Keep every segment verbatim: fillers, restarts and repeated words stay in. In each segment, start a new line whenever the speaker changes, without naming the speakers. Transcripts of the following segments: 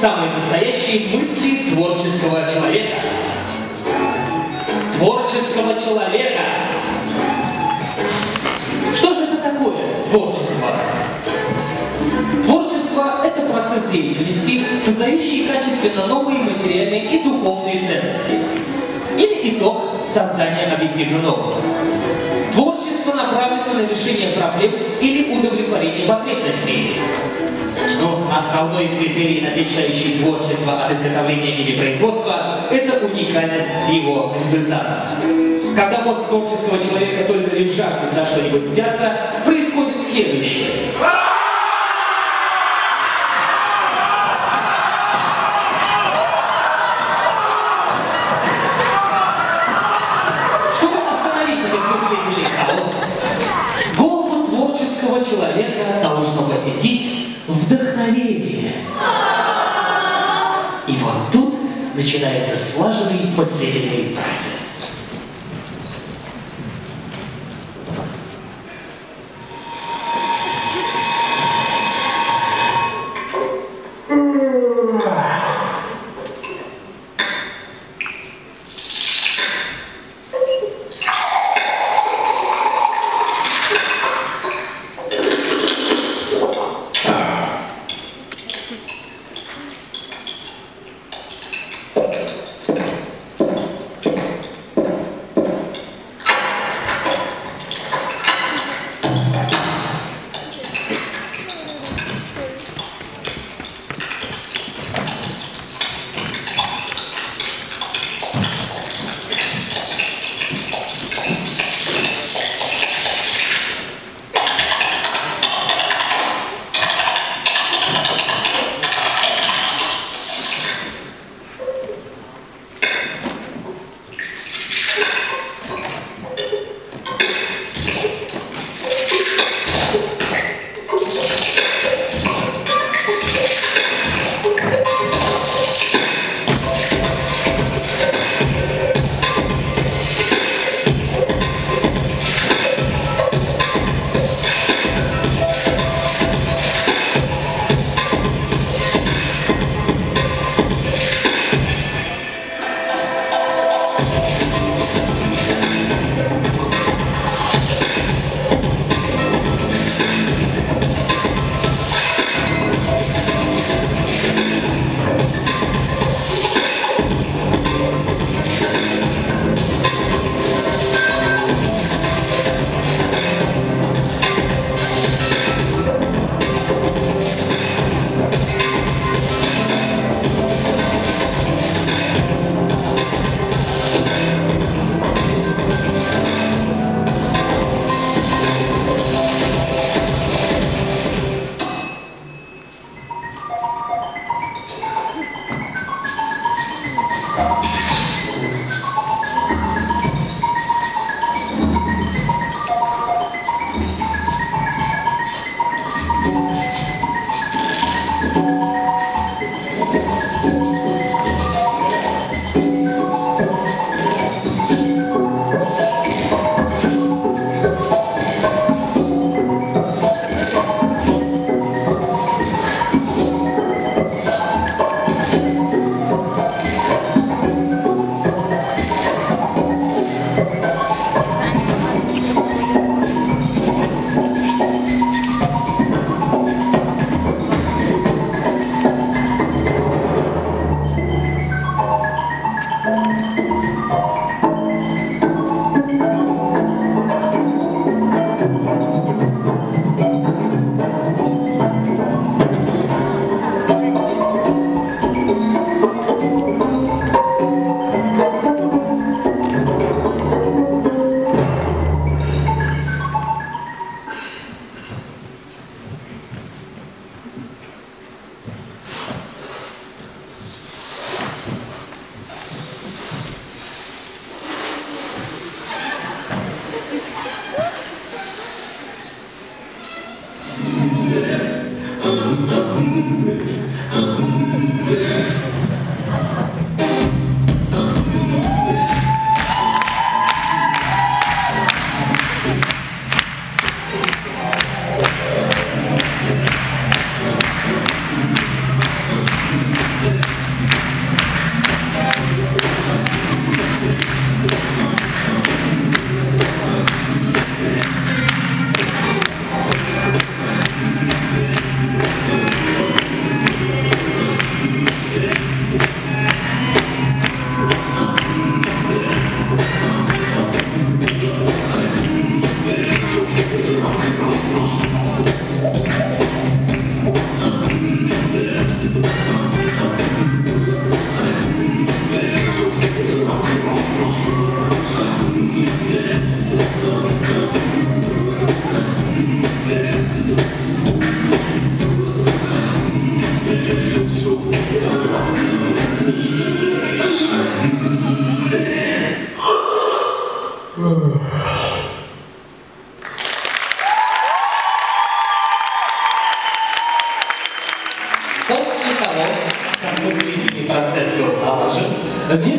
самые настоящие мысли творческого человека. Творческого человека. Что же это такое творчество? Творчество – это процесс деятельности, создающий качественно новые материальные и духовные ценности. Или итог создания объективно нового. Творчество направлено на решение проблем или удовлетворение потребностей. Но основной критерий, отличающий творчество от изготовления или производства, это уникальность его результата. Когда мозг творческого человека только лишь жаждет за что-нибудь взяться, происходит следующее. Чтобы остановить этот мыслительный хаос, голову творческого человека должно посетить вдохновение. И вот тут начинается слаженный мыслительный процесс.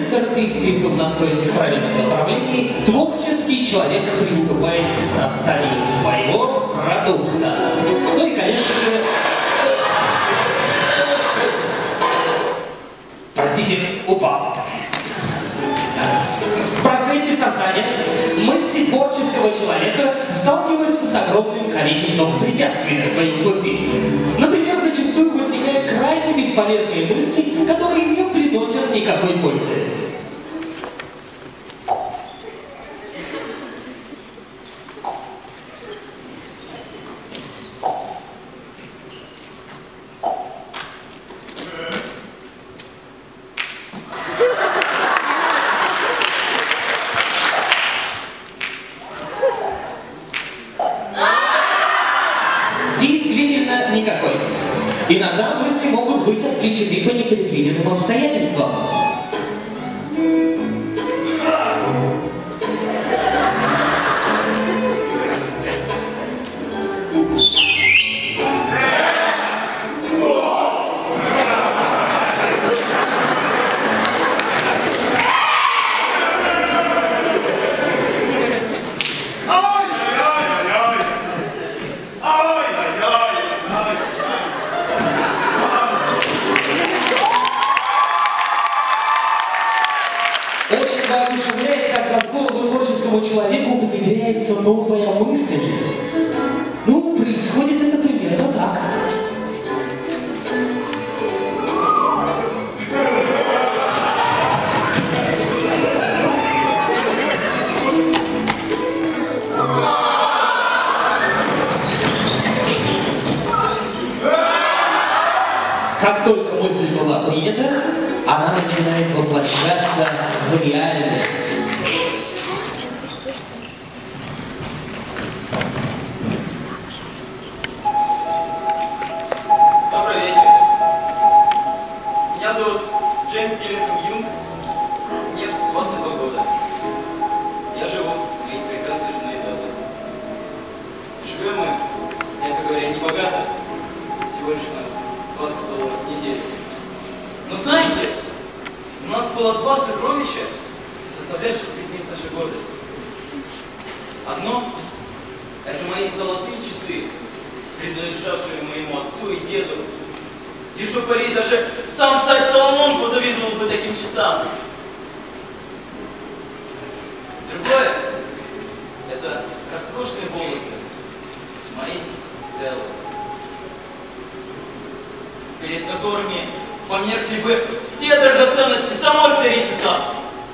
вектор действий был настроен в правильном направлении, творческий человек приступает к созданию своего продукта. Ну и, конечно же, простите, упал. В процессе создания мысли творческого человека сталкиваются с огромным количеством препятствий на своем пути. Например, зачастую возникают крайне бесполезные мысли, которые не приносят никакой пользы. Действительно никакой. Иногда мысли могут быть отвлечены по непредвиденным обстоятельствам. Очень воодушевляет, когда в голову творческому человеку внедряется новая мысль. Ну, происходит это примерно так. Как только мысль была принята, она начинает воплощаться в реальность.
Добрый вечер. Меня зовут Джеймс Стивенсон Юнг. Мне двадцать два года. Я живу с своей прекрасной женой Дадой. Живем мы, мягко говоря, не богато, всего лишь на двадцать долларов в неделю. Но знаете, у нас было два сокровища, составляющих предмет нашей гордости. Одно – это мои золотые часы, принадлежавшие моему отцу и деду. Держу пари, даже сам царь Соломон позавидовал бы таким часам. Другое – это роскошные волосы моей Деллы, перед которыми померкли бы все драгоценности самой царицы Саски.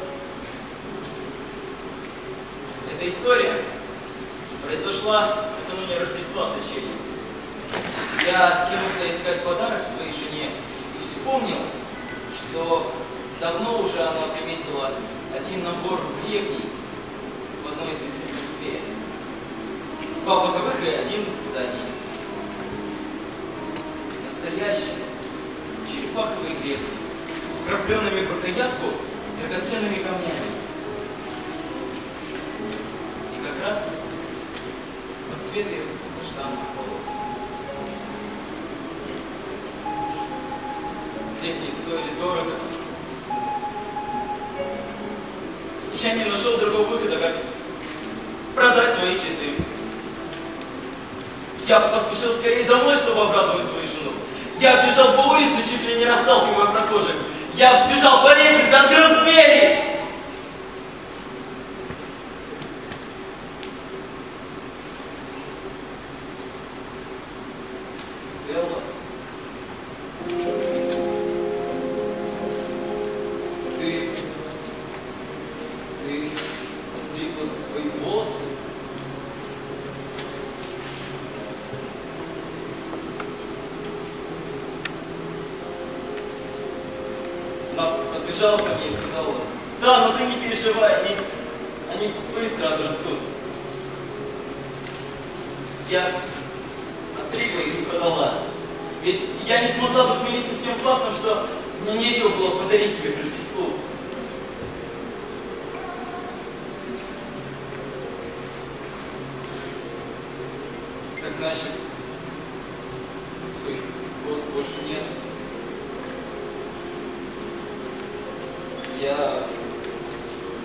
Эта история произошла накануне Рождества сочелья. Я кинулся искать подарок своей жене и вспомнил, что давно уже она приметила один набор гребней в одной из витрин купе. Два боковых и один задний. Настоящий черепаховый гребень с вкрапленными в рукоятку драгоценными камнями. И как раз под цвет ее каштановых волос. Гребни стоили дорого. Я не нашел другого выхода, как продать свои часы. Я поспешил скорее домой, чтобы обрадовать свою жену. Я бежал по улице, чуть ли не расталкивая прохожих. Я сбежал по лестнице, открыл двери. Делла, ты, ты постригла свои волосы? Она подбежала ко мне и сказала: да, но ты не переживай, они, они быстро отрастут. Я остригла их и продала. Ведь я не смогла бы смириться с тем фактом, что мне нечего было подарить тебе к Рождеству. Так значит, твоих волос больше нет. Я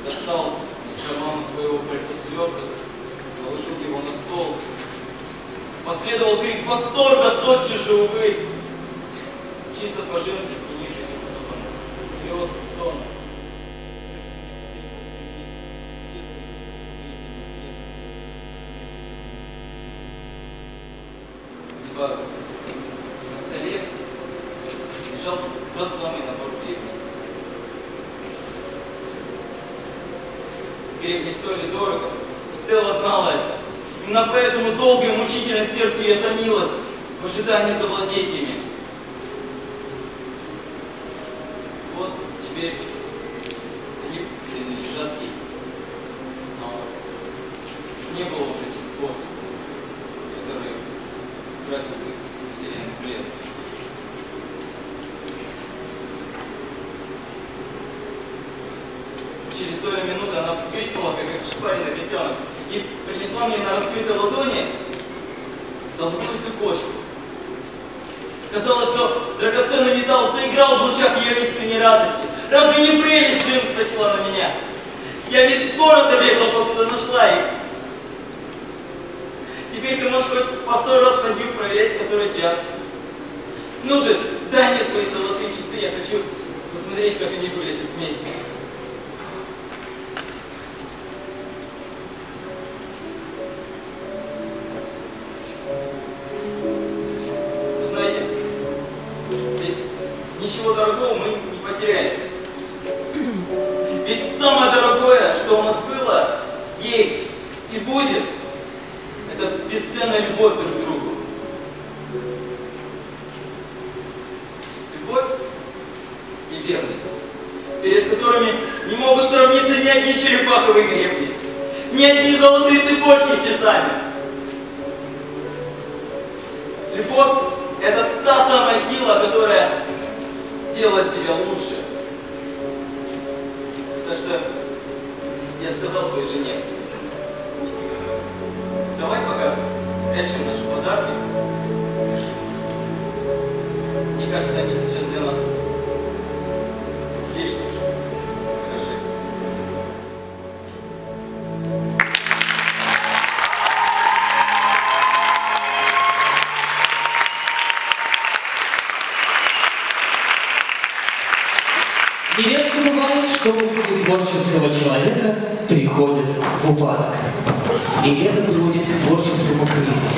достал из кармана своего пальто сверток, положил его на стол. Последовал крик восторга, тотчас же, увы, чисто по-женски сменившийся потоком слез и стон. Ибо на столе лежал тот самый набор гребней. Гребни стоили дорого, и Телла знала это. Именно поэтому долго и мучительно сердце ее томилось в ожидании завладеть ими. Вот теперь они принадлежат ей. Но не было уже этих коз, которые красят их зеленый блеск. Через долю минуты она вскрикнула, как ошпаренный котенок, и принесла мне на раскрытой ладони золотую цепочку. Казалось, что драгоценный металл заиграл в лучах ее искренней радости. «Разве не прелесть, Джим?» — спросила она меня. «Я весь город обегал, покуда нашла их. Теперь ты можешь хоть по сто раз на дню проверять, который час. Ну же, дай мне свои золотые часы, я хочу посмотреть, как они выглядят вместе». Ничего дорогого мы не потеряли. Ведь самое дорогое, что у нас было, есть и будет, это бесценная любовь друг к другу. Любовь и верность, перед которыми не могут сравниться ни одни черепаховые гребни, ни одни золотые цепочки с часами. Любовь — это та самая сила, которая делать тебя лучше. Так что я сказал своей жене: давай пока спрячем наши подарки. Мне кажется, они сейчас для нас слишком хороши.
Нередко бывает, что мысли творческого человека приходят в упадок. И это приводит к творческому кризису.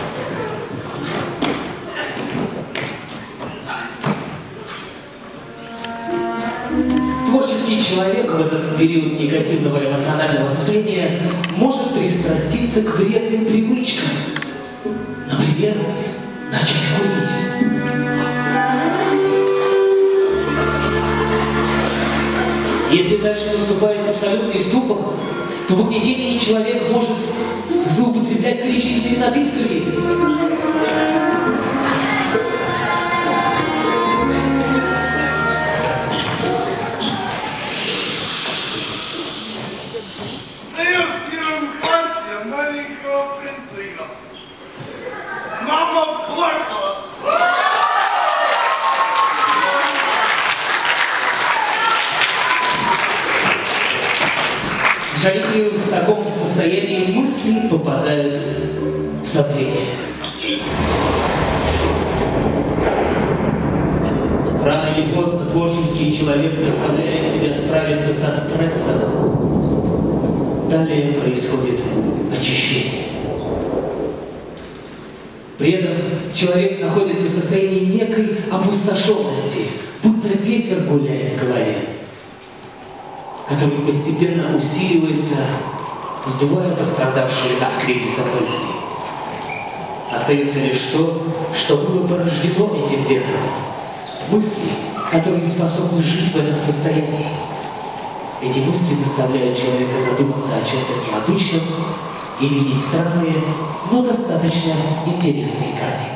Творческий человек в этот период негативного эмоционального состояния может пристраститься к вредным привычкам. Например, начать курить. Если дальше наступает абсолютный ступор, то в угнетении человек может злоупотреблять горячительными напитками.
Да я в первом классе маленького принца играл. Мама плакала.
К сожалению, в таком состоянии мысли попадают в забвение. Рано или поздно творческий человек заставляет себя справиться со стрессом. Далее происходит очищение. При этом человек находится в состоянии некой опустошенности, будто ветер гуляет в голове, который постепенно усиливается, сдувая пострадавшие от кризиса мысли. Остается лишь то, что было порождено этим ветром. Мысли, которые способны жить в этом состоянии. Эти мысли заставляют человека задуматься о чем-то необычном и видеть странные, но достаточно интересные картинки.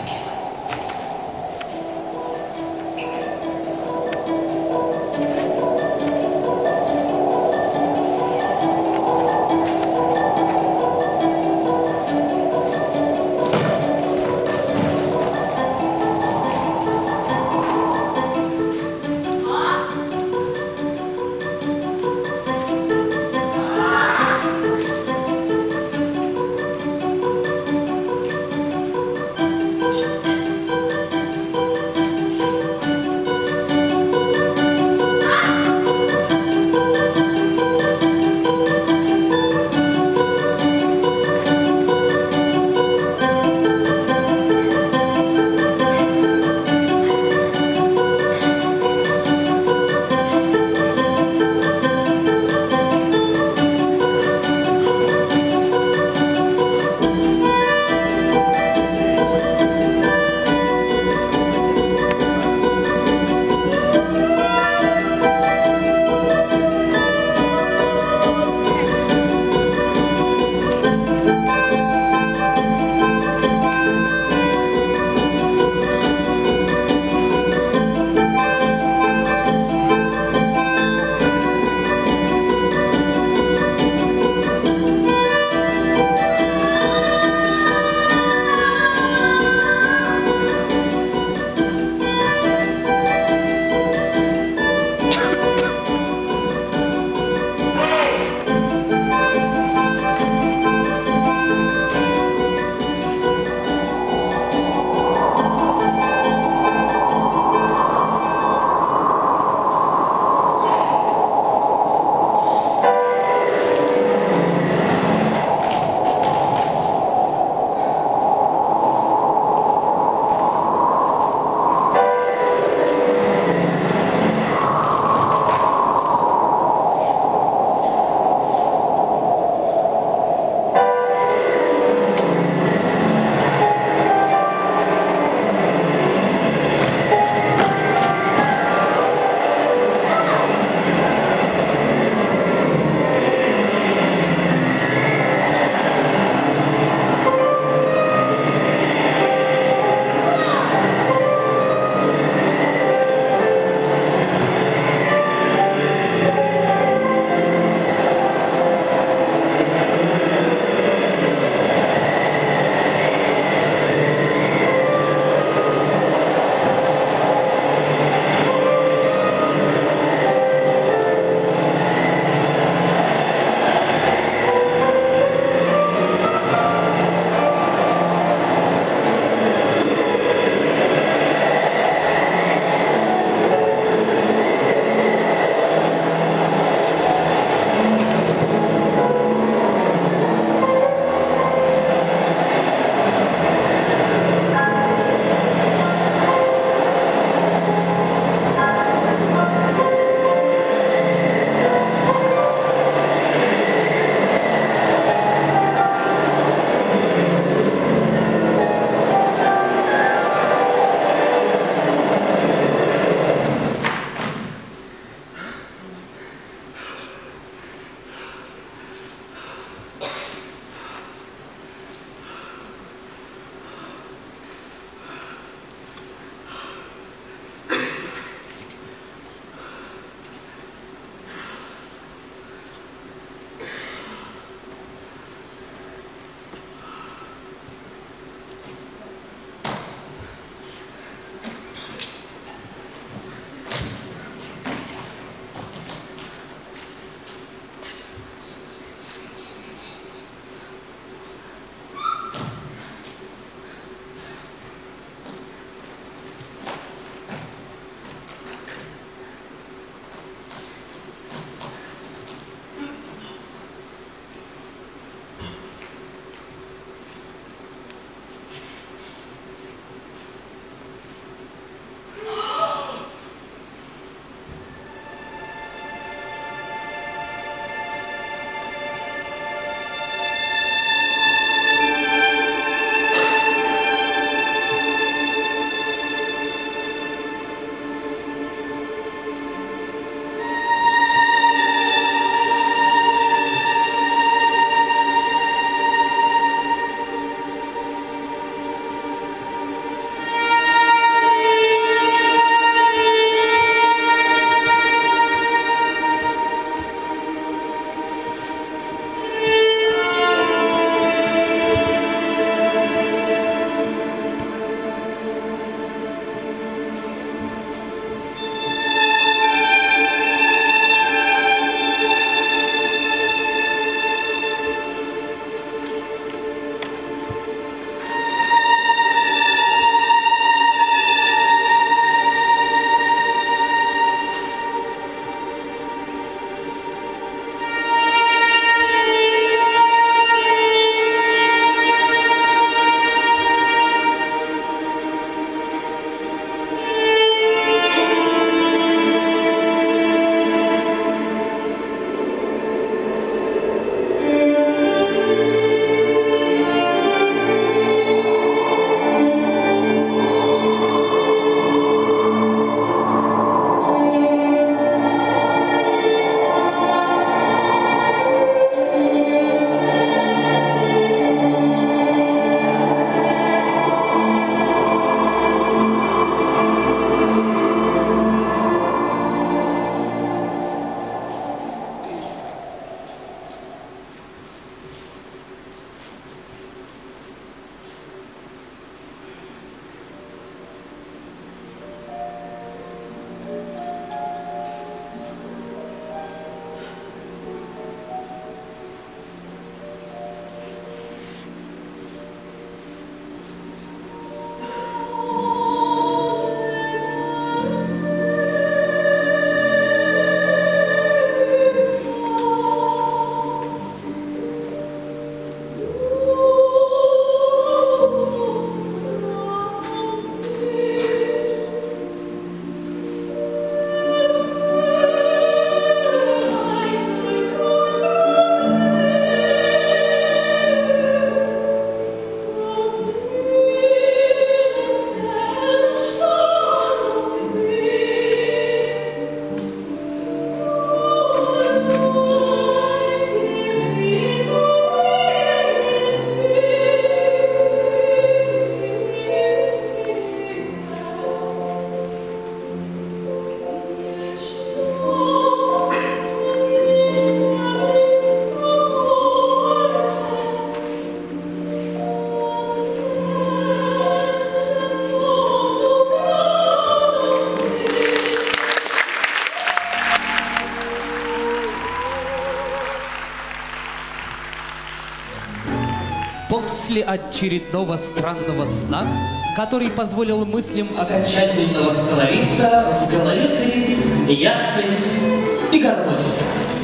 После очередного странного сна, который позволил мыслям окончательно восстановиться, в голове царит ясность и гармония.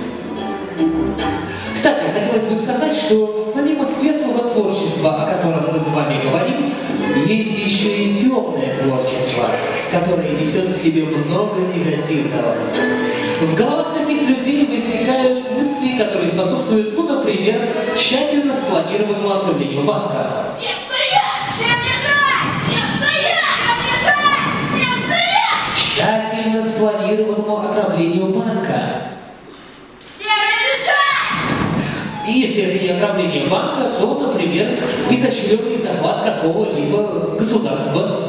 Кстати, хотелось бы сказать, что помимо светлого творчества, о котором мы с вами говорим, есть еще и темное творчество, которое несет в себе много негативного. В головах таких людей возникают мысли, которые способствуют, ну, например, тщательно спланированному ограблению банка.
Всем стоять! Всем лежать! Всем стоять! Всем лежать! Всем стоять!
Тщательно спланированному ограблению банка.
Всем лежать!
И если это не ограбление банка, то, например, изощренный захват какого-либо государства.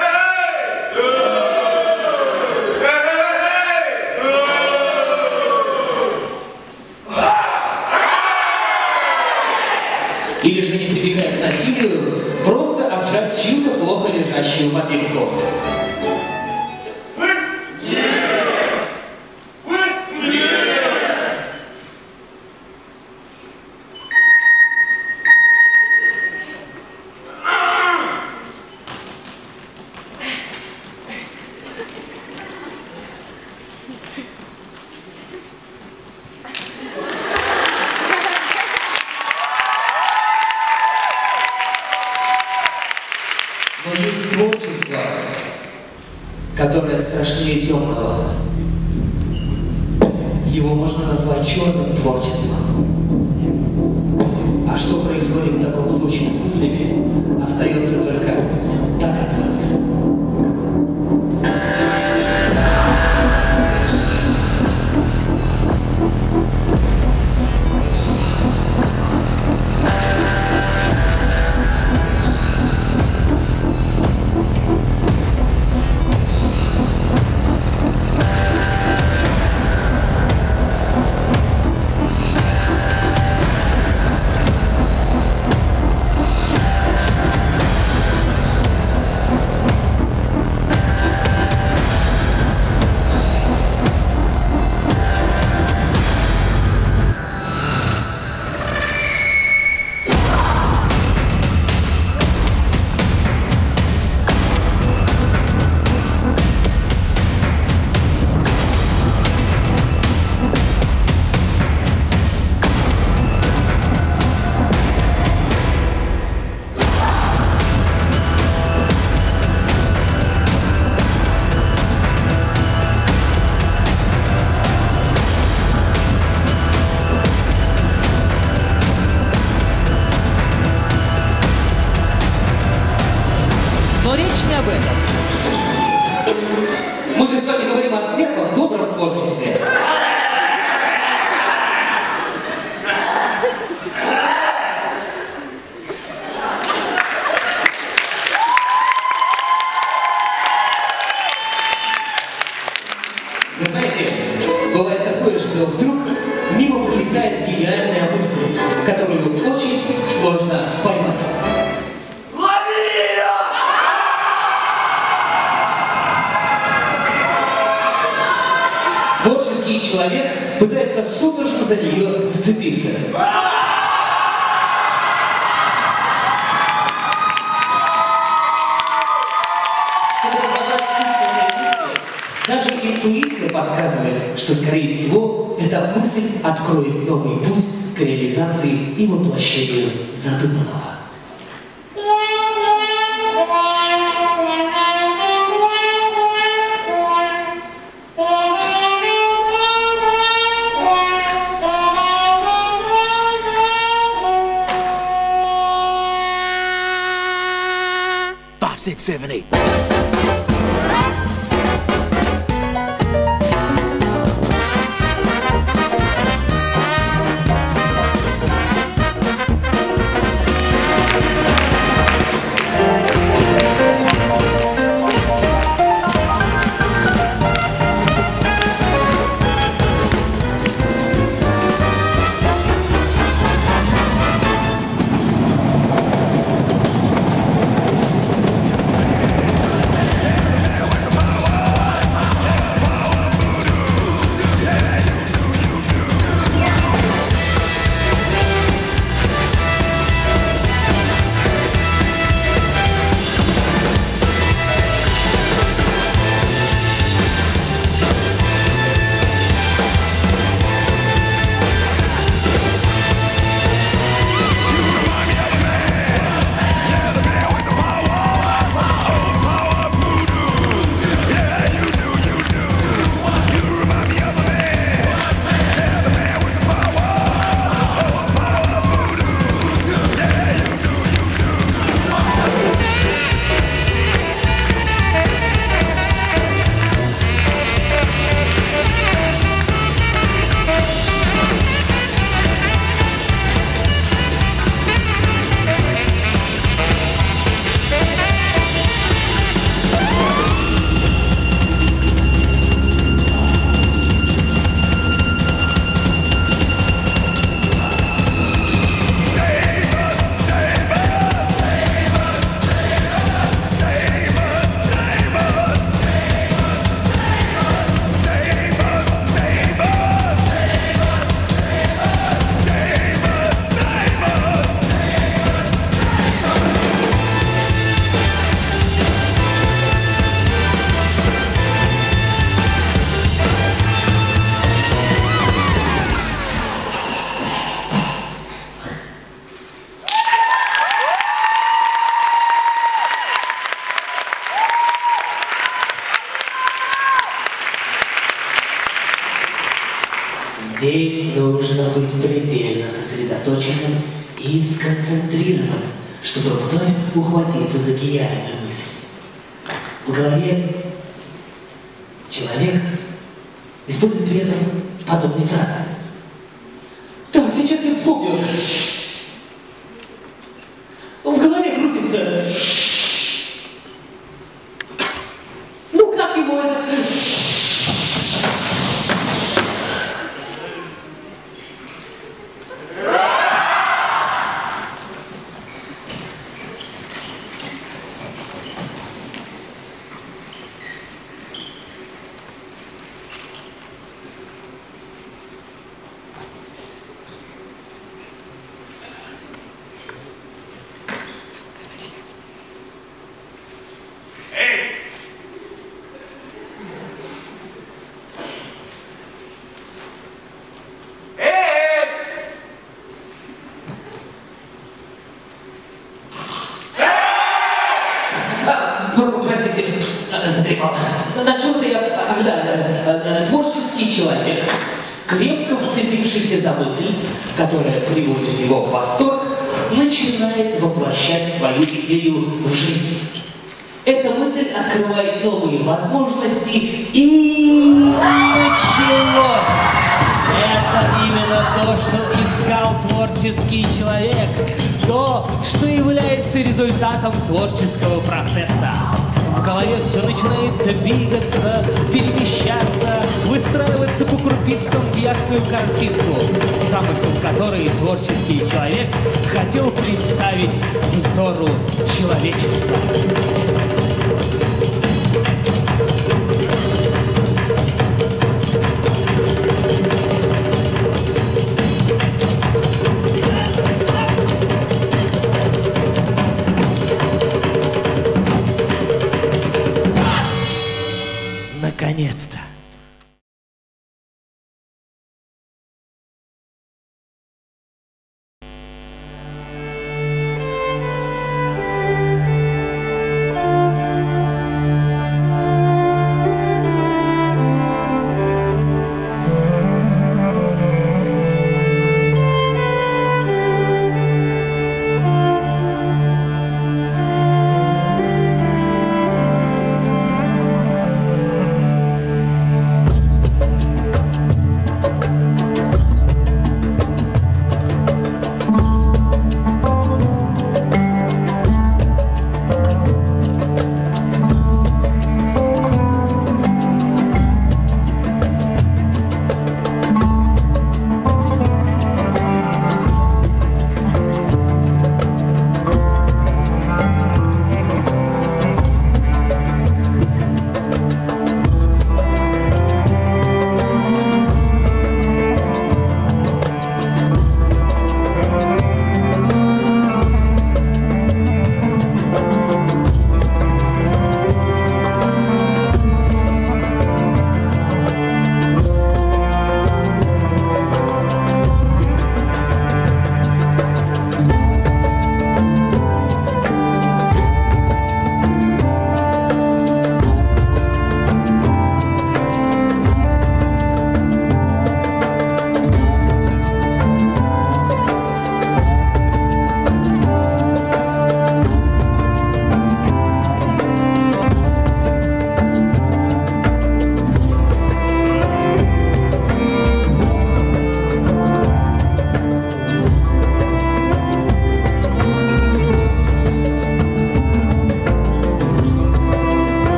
Или же, не прибегая к насилию, просто обжать чью-то плохо лежащую попитку. Но есть творчество, которое страшнее темного. Его можно назвать черным творчеством. А что происходит в таком случае с мыслями, остается только догадываться. Но речь не об этом. Мы же с вами говорим о светлом, добром творчестве. Вы знаете, бывает такое, что вдруг мимо пролетает гениальная мысль, которую очень сложно поймать. Творческий человек пытается судорожно за нее зацепиться. Чтобы разобрать суть этой мысли, даже интуиция подсказывает, что, скорее всего, эта мысль откроет новый путь к реализации и воплощению задуманного.
Six, seven, eight.
должно быть предельно сосредоточенным и сконцентрированным, чтобы вновь ухватиться за гениальную мысль. В голове человек использует при этом подобные фразы. Так, сейчас я вспомню. В голове крутится. Ну как его этот... Простите, задремал. На чем-то я... Ах, да, творческий человек, крепко вцепившийся за мысль, которая приводит его в восторг, начинает воплощать свою идею в жизнь. Эта мысль открывает новые возможности, и началось! Это именно то, что искал творческий человек, то, что является результатом творческого процесса. В голове все начинает двигаться, перемещаться, выстраиваться по крупицам в ясную картинку, замысел которой творческий человек хотел представить взору человечества. Наконец-то!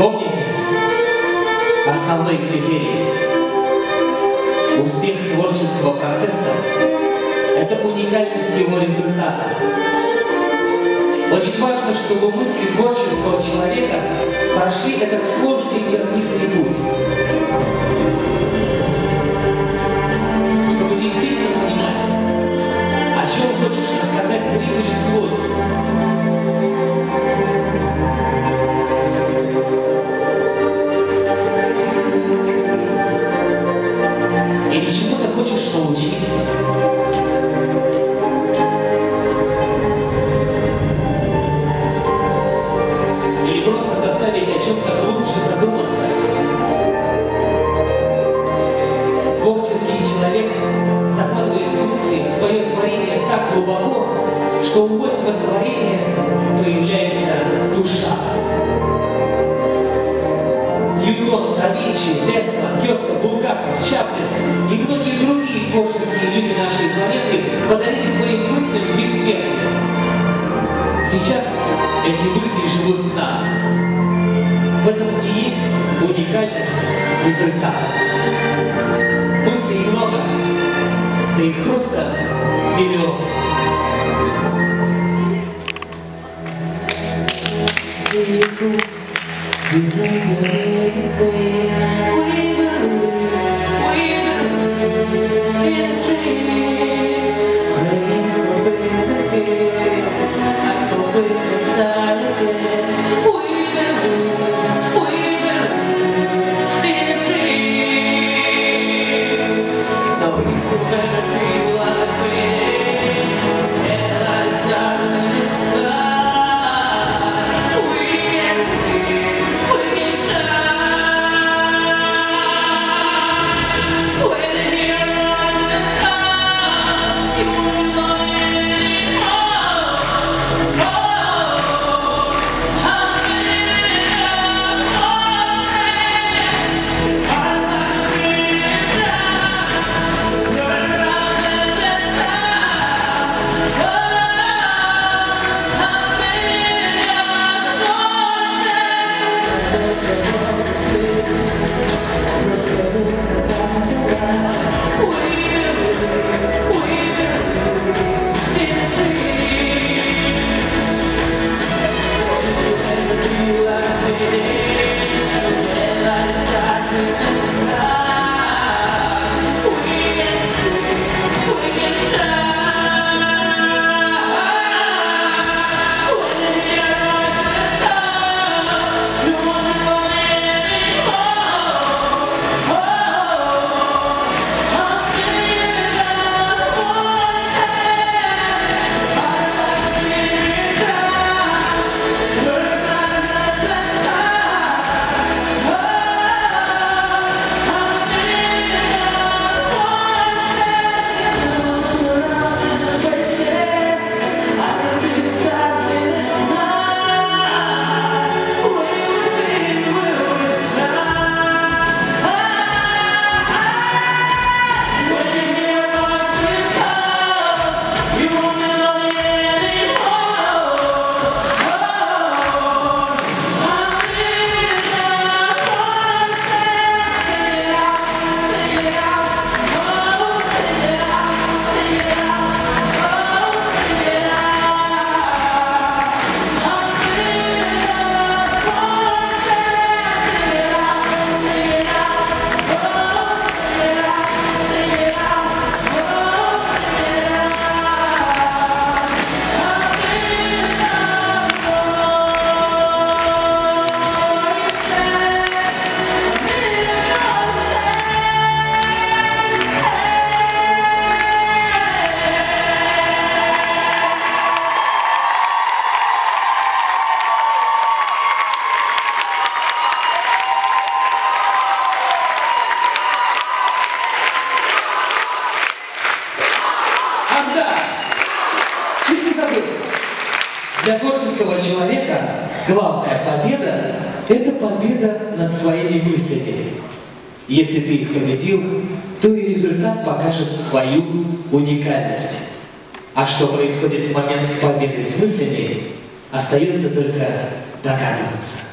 Помните, основной критерий успех творческого процесса – это уникальность его результата. Очень важно, чтобы мысли творческого человека прошли этот сложный и тернистый путь. Чтобы действительно понимать, о чем хочешь рассказать зрителю сегодня. Или чему-то хочешь научить. Или просто заставить о чем-то глубже задуматься. Творческий человек закладывает мысли в свое творение так глубоко, что у этого творения появляется душа. Ньютон, да Винчи, Тесла, Гёте, Булгаков, Чаплин и многие другие творческие люди нашей планеты подарили своим мыслям бессмертие. Сейчас эти мысли живут в нас. В этом и есть уникальность результата. Мыслей много, да их просто миллион.
You bring the way to say we believe, we believe in a dream. Praying for ways of healing, I hope we can start again. We believe, we believe in a dream. So you could never feel like a sweet and light the stars in the sky.
Для творческого человека главная победа – это победа над своими мыслями. Если ты их победил, то и результат покажет свою уникальность. А что происходит в момент победы с мыслями, остается только догадываться.